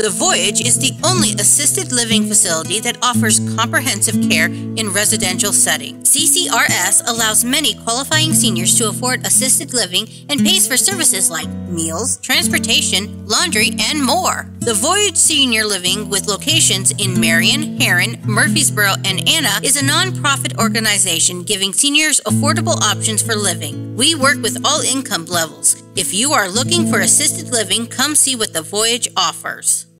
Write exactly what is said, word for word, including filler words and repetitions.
The Voyage is the only assisted living facility that offers comprehensive care in residential setting. C C R S allows many qualifying seniors to afford assisted living and pays for services like meals, transportation, laundry, and more. The Voyage Senior Living, with locations in Marion, Heron, Murfreesboro, and Anna, is a nonprofit organization giving seniors affordable options for living. We work with all income levels. If you are looking for assisted living, come see what the Voyage offers.